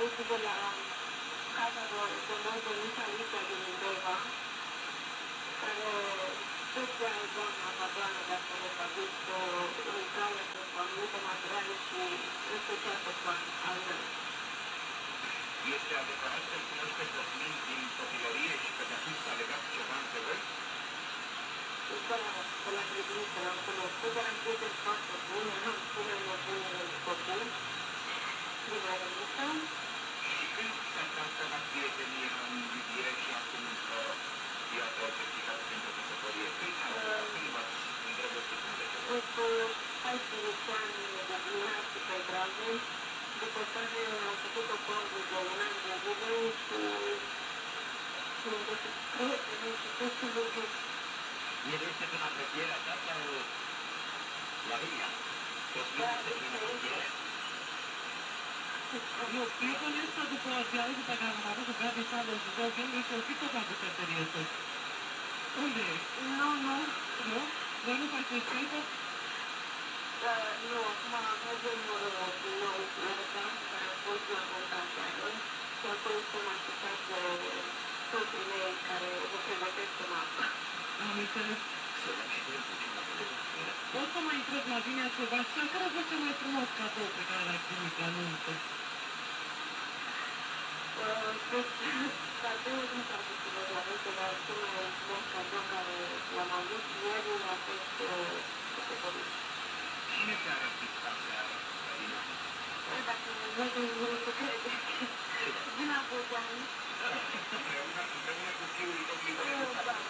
este de la casa de noi veniți aici din Undeva, care special doamna Madonna de acolo a dus lucrare pentru anumite materiale și în special pe plan al meu. Este adevărat că îl cunoște Cosmin din copilărie și că de atunci s-a legat ceva între voi? Da, pe la grădiniță l-am cunoscut, dar am prieteni foarte bune, am cele mai bune copii din grădiniță. Și când s-a transformat prietenia în iubire și acum iată certificat pentru căsătorie? Când v-ați îndrăgostit în veche? După 14 ani de gimnastică dragă, după care am făcut o pauză de un an de zile și mi-am găsit prietenii și tot ce vorbim. El este din apropierea ta sau Lavinia? Cosmin este din apropiere? Eu, prietenul ăsta, după dialogul pe care am avut cu Gabi Salo și Joe Gambri, și-o fi tot la bucătărie sus. Unde ești? Nu. Nu? Voi nu faceți încă? Nu, acum mergem din nou la reclamă, care a fost la montajeară și acolo sunt așteptat de soții mei care vă pregătesc în apă. Am înțeles. Poți să mai întreb la Lavinia ceva? Și care a fost cel mai frumos cadou pe care l-ai primit la nuntă? Cadoul nu s-a putut să vă arăt, dar cel mai frumos cadou care l-am avut ieri a fost căsătorie. Cine te-a răpit aseară, Lavinia? Dacă nu se crede, Gina Bodean. Împreună cu fiul domnului Bodean.